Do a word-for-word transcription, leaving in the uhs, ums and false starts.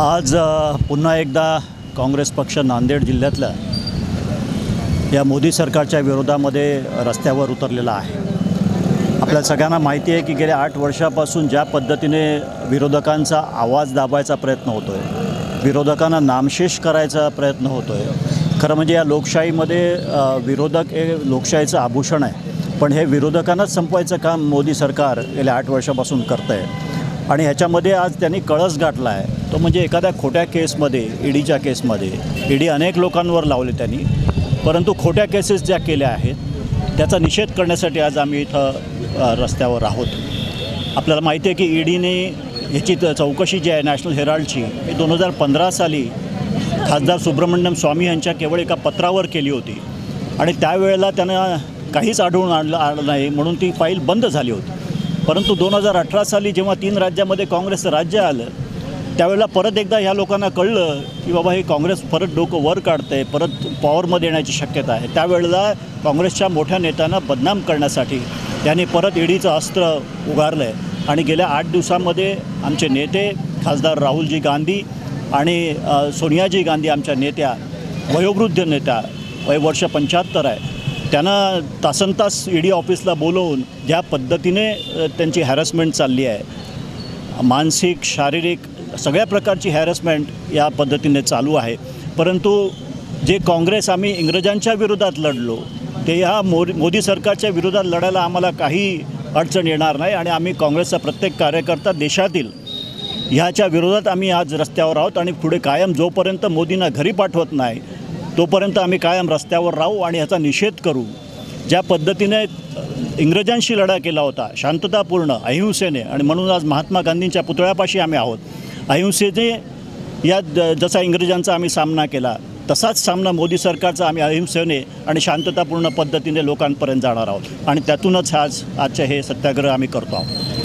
आज पुन्हा एकदा काँग्रेस पक्ष नांदेड जिल्ह्यातल्या या मोदी सरकारच्या विरोधामध्ये रस्त्यावर उतरलेला आहे। आपल्या सगळ्यांना माहिती आहे की गेल्या आठ वर्षापासून ज्या पद्धतीने विरोधकांचा आवाज दाबायचा प्रयत्न होतोय, विरोधकांना नामशेष करायचा प्रयत्न होतोय। खरं म्हणजे या लोकशाहीमध्ये विरोधक हे लोकशाहीचं आभूषण आहे, पण हे विरोधकांनाच संपवायचं काम मोदी सरकार गेल्या आठ वर्षापासून करतं आहे। आणि ह्याच्यामध्ये आज त्यांनी कळस गाठला आहे, तो म्हणजे एखाद्या खोट्या केसमध्ये, ईडीच्या केसमध्ये ईडी अनेक लोकांवर लावले त्यांनी, परंतु खोट्या केसेस ज्या केल्या आहेत त्याचा निषेध करण्यासाठी आज आम्ही इथं रस्त्यावर आहोत। आपल्याला माहिती आहे की ईडीने ह्याची चौकशी जी आहे नॅशनल हेराल्डची ही दोन हजार पंधरा साली खासदार सुब्रमण्यम स्वामी यांच्या केवळ एका पत्रावर केली होती आणि त्यावेळेला त्यांना काहीच आढळून आणलं आलं नाही म्हणून ती फाईल बंद झाली होती। परंतु दोन हजार अठरा साली जेव्हा तीन राज्यामध्ये काँग्रेसचं राज्य आलं त्यावेळेला परत एकदा ह्या लोकांना कळलं की बाबा हे काँग्रेस परत डोकं वर काढते, परत पॉवरमध्ये येण्याची शक्यता आहे। त्यावेळेला काँग्रेसच्या मोठ्या नेत्यांना बदनाम करण्यासाठी त्यांनी परत ईडीचं अस्त्र उगारलं आहे आणि गेल्या आठ दिवसांमध्ये आमचे नेते खासदार राहुलजी गांधी आणि सोनियाजी गांधी आमच्या नेत्या, वयोवृद्ध नेत्या, वय वर्ष पंच्याहत्तर आहे, त्यांना तासनतास ईडी ऑफिसला बोलवून ज्या पद्धतीने त्यांची हॅरसमेंट चालली आहे, मानसिक शारीरिक सगळ्या प्रकारची हॅरसमेंट या पद्धतीने चालू आहे। परंतु जे काँग्रेस आम्ही इंग्रजांच्या विरोधात लढलो ते ह्या मो मोदी सरकारच्या विरोधात लढायला आम्हाला काही अडचण येणार नाही आणि आम्ही काँग्रेसचा प्रत्येक कार्यकर्ता देशातील ह्याच्या विरोधात आम्ही आज रस्त्यावर आहोत आणि पुढे कायम जोपर्यंत मोदींना घरी पाठवत नाही तोपर्यंत आम्ही कायम रस्त्यावर राहू आणि ह्याचा निषेध करू। ज्या पद्धतीने इंग्रजांशी लढा केला होता शांततापूर्ण अहिंसेने, आणि म्हणून आज महात्मा गांधींच्या पुतळ्यापाशी आम्ही आहोत। अहिंसेने या जसा इंग्रजांचा आम्ही सामना केला तसाच सामना मोदी सरकारचा आम्ही अहिंसेने आणि शांततापूर्ण पद्धतीने लोकांपर्यंत जाणार आहोत आणि त्यातूनच आज आजचे हे सत्याग्रह आम्ही करतो आहोत।